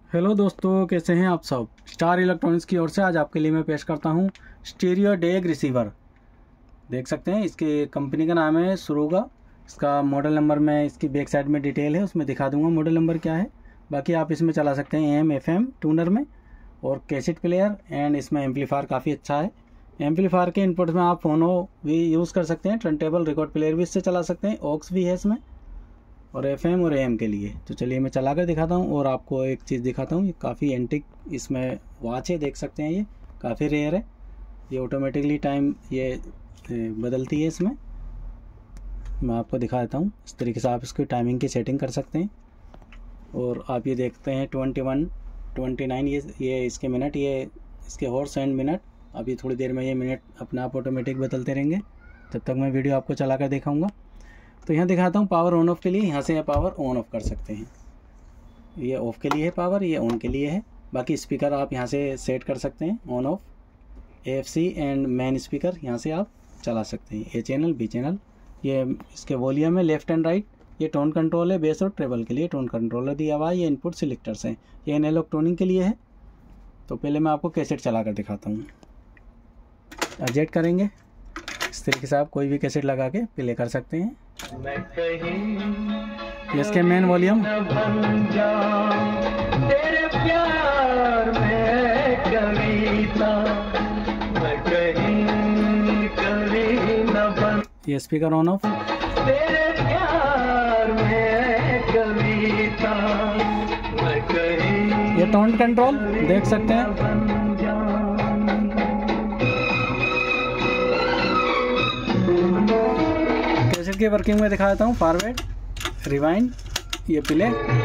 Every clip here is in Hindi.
हेलो दोस्तों, कैसे हैं आप सब। स्टार इलेक्ट्रॉनिक्स की ओर से आज आपके लिए मैं पेश करता हूं स्टीरियो डेक रिसीवर। देख सकते हैं इसकी कंपनी का नाम है सुरुगा। इसका मॉडल नंबर मैं इसकी बैक साइड में डिटेल है उसमें दिखा दूंगा मॉडल नंबर क्या है। बाकी आप इसमें चला सकते हैं AM FM ट्यूनर में और कैसेट प्लेयर एंड इसमें एम्पलीफायर काफ़ी अच्छा है। एम्पलीफायर के इनपुट में आप फोनो भी यूज़ कर सकते हैं, टर्नटेबल रिकॉर्ड प्लेयर भी इससे चला सकते हैं, ऑक्स भी है इसमें और FM और AM के लिए। तो चलिए मैं चला कर दिखाता हूँ और आपको एक चीज़ दिखाता हूँ। ये काफ़ी एंटिक इसमें वॉच है, देख सकते हैं ये काफ़ी रेयर है। ये ऑटोमेटिकली टाइम ये बदलती है इसमें। मैं आपको दिखा देता हूँ, इस तरीके से आप इसकी टाइमिंग की सेटिंग कर सकते हैं। और आप ये देखते हैं 21 29 ये इसके मिनट, ये इसके हॉर्स एंड मिनट। अभी थोड़ी देर में ये मिनट अपने आप ऑटोमेटिक बदलते रहेंगे, तब तक मैं वीडियो आपको चला कर दिखाऊँगा। तो यहाँ दिखाता हूँ पावर ऑन ऑफ के लिए। यहाँ से ये पावर ऑन ऑफ कर सकते हैं, ये ऑफ के लिए है पावर, ये ऑन के लिए है। बाकी स्पीकर आप यहाँ से सेट कर सकते हैं on off. AFC and main speaker यहाँ से आप चला सकते हैं, A चैनल B चैनल। ये इसके वॉल्यूम है लेफ्ट एंड राइट। ये टोन कंट्रोल है, बेस और ट्रेबल के लिए टोन कंट्रोलर दिया हुआ है। ये इनपुट सिलेक्टर्स हैं, ये एनालॉग टोनिंग के लिए है। तो पहले मैं आपको कैसेट चला कर दिखाता हूँ। एडजस्ट करेंगे इस तरीके से, आप कोई भी कैसेट लगा के प्ले कर सकते हैं। ये इसके मेन वॉल्यूम। ये स्पीकर ऑन ऑफ। ये टोन कंट्रोल देख सकते हैं। कैसेट की वर्किंग में दिखा देता हूँ। फॉरवर्ड, रिवाइंड, ये प्ले।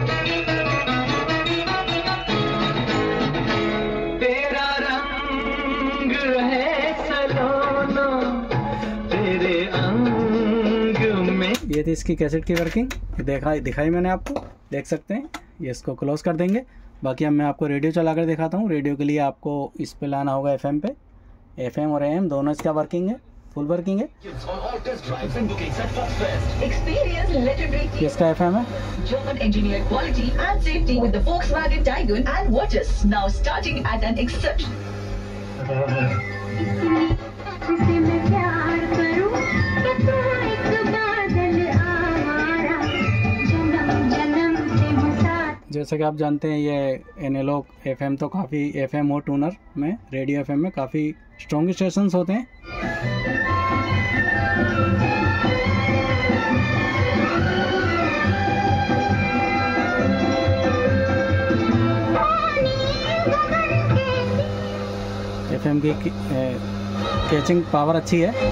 तेरा रंग है सलोना तेरे अंग में। ये थी इसकी कैसेट की वर्किंग, दिखाई मैंने आपको, देख सकते हैं। ये इसको क्लोज कर देंगे। बाकी अब मैं आपको रेडियो चला कर दिखाता हूँ। रेडियो के लिए आपको इस पे लाना होगा FM पे। FM और AM दोनों इसका वर्किंग है, फुल वर्किंग है। ये इसका FM है। German engineered quality and safety with the Volkswagen Tiguan and watches now starting at an exception. जैसे कि आप जानते हैं ये एनालॉग FM तो काफ़ी FM और ट्यूनर में, रेडियो FM में काफ़ी स्ट्रॉन्ग स्टेशंस होते हैं। FM की कैचिंग पावर अच्छी है।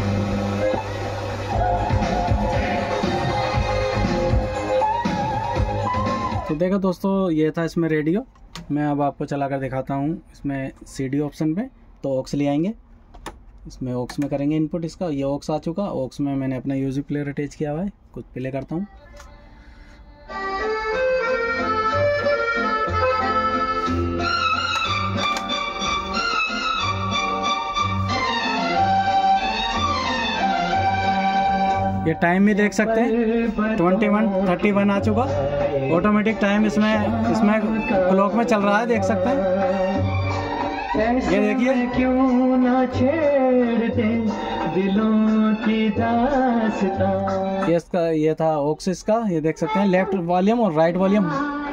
तो देखो दोस्तों, ये था इसमें रेडियो। मैं अब आपको चला कर दिखाता हूँ इसमें CD ऑप्शन पे। तो ऑक्स ले आएंगे, इसमें ऑक्स में करेंगे इनपुट इसका। ये ऑक्स आ चुका, ऑक्स में मैंने अपना म्यूजिक प्लेयर अटैच किया हुआ है, कुछ प्ले करता हूँ। ये टाइम भी देख सकते हैं, 21:31 आ चुका। ऑटोमेटिक टाइम इसमें क्लॉक में चल रहा है, देख सकते हैं। ये देखिए, क्यों ना छेड़ दे दिलों की दास्तां। ये था ऑक्स इसका, ये देख सकते हैं लेफ्ट वॉल्यूम और राइट वॉल्यूम।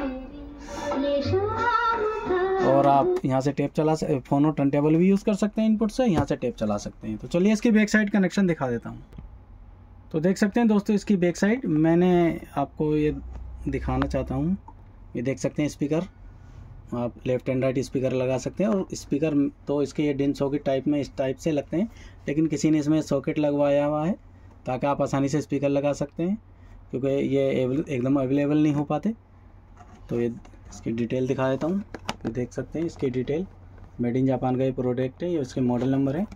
और आप यहाँ से टेप चला सकते, फोन और टर्नटेबल भी यूज़ कर सकते हैं इनपुट से, यहाँ से टेप चला सकते हैं। तो चलिए इसकी बैक साइड कनेक्शन दिखा देता हूँ। तो देख सकते हैं दोस्तों इसकी बैक साइड मैंने आपको ये दिखाना चाहता हूँ। ये देख सकते हैं स्पीकर, आप लेफ्ट एंड राइट स्पीकर लगा सकते हैं। और स्पीकर तो इसके ये डिन सॉकेट टाइप में इस टाइप से लगते हैं, लेकिन किसी ने इसमें सॉकेट लगवाया हुआ है ताकि आप आसानी से स्पीकर लगा सकते हैं, क्योंकि ये एकदम अवेलेबल नहीं हो पाते। तो ये इसकी डिटेल दिखा देता हूँ। तो देख सकते हैं इसकी डिटेल, मेड इन जापान का ये प्रोडक्ट है। ये उसके मॉडल नंबर है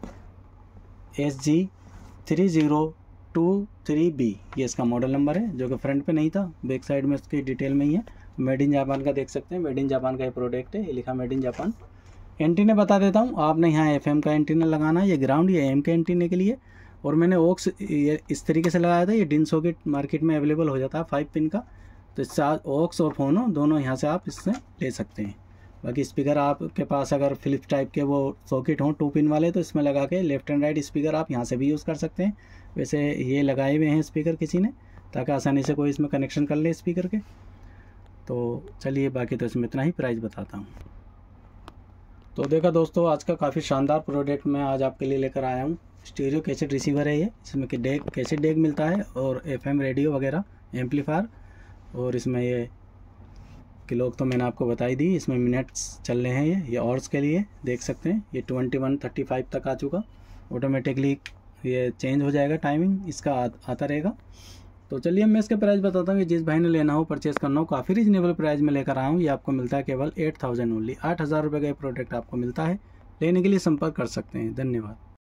SG3023B। ये इसका मॉडल नंबर है, जो कि फ्रंट पे नहीं था, बैक साइड में इसकी डिटेल में ही है। मेड इन जापान का देख सकते हैं, मेड इन जापान का ये प्रोडक्ट है, ये लिखा मेड इन जापान। एंटीना बता देता हूँ, आपने यहाँ FM का एंटीना लगाना है, ये ग्राउंड या AM के एंटीने के लिए। और मैंने ऑक्स ये इस तरीके से लगाया था, ये डिन सॉकेट मार्केट में अवेलेबल हो जाता है 5 पिन का। तो इससे ऑक्स और फोनो दोनों यहाँ से आप इससे ले सकते हैं। बाकी स्पीकर आपके पास अगर फिलिप्स टाइप के वो सॉकेट हों 2 पिन वाले, तो इसमें लगा के लेफ़्ट एंड राइट स्पीकर आप यहाँ से भी यूज़ कर सकते हैं। वैसे ये लगाए हुए हैं स्पीकर किसी ने, ताकि आसानी से कोई इसमें कनेक्शन कर ले स्पीकर के। तो चलिए, बाकी तो इसमें इतना ही, प्राइस बताता हूँ। तो देखा दोस्तों, आज का काफ़ी शानदार प्रोडक्ट मैं आज आपके लिए लेकर आया हूँ। स्टीरियो कैसेट रिसीवर है ये, इसमें कि डेक कैसेट डेक मिलता है और FM रेडियो वगैरह एम्पलीफायर, और इसमें ये क्लॉक तो मैंने आपको बताई दी। इसमें मिनट्स चल रहे हैं, ये आवर्स के लिए देख सकते हैं। ये 21:35 तक आ चुका, ऑटोमेटिकली ये चेंज हो जाएगा, टाइमिंग इसका आता रहेगा। तो चलिए मैं इसके प्राइस बताता हूँ कि जिस भाई ने लेना हो, परचेज़ करना हो, काफ़ी रीजनेबल प्राइस में लेकर आया हूँ। ये आपको मिलता है केवल 8000 ओनली, 8000 रुपये का ये प्रोडक्ट आपको मिलता है। लेने के लिए संपर्क कर सकते हैं। धन्यवाद।